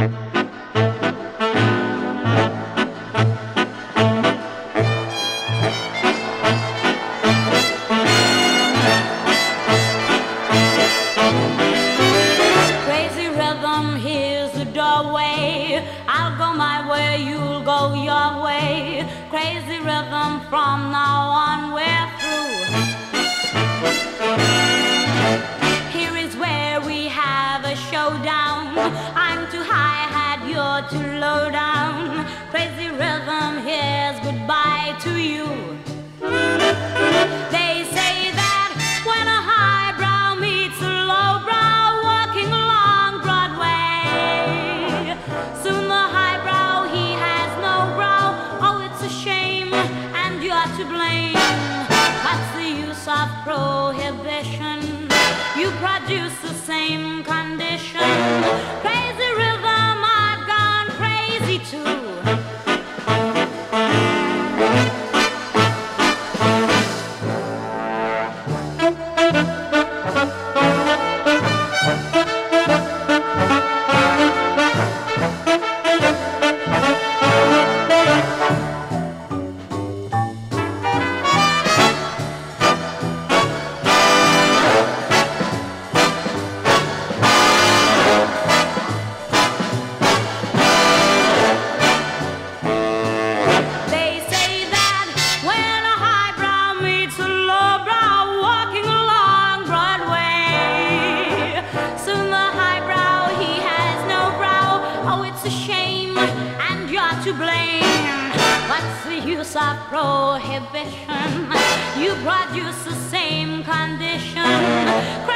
Crazy rhythm, here's the doorway. I'll go my way, you'll go your way. Crazy rhythm, from now on we're through. Here is where we have a showdown. I'm too high hat, you're too low down. Crazy rhythm, here's goodbye to you. They say that when a highbrow meets a lowbrow walking along Broadway, soon the highbrow, he has no brow. Oh, it's a shame, and you're to blame. What's the use of prohibition? You produce the same condition. Crazy rhythm, I've gone crazy too. To blame. What's the use of prohibition? You produce the same condition.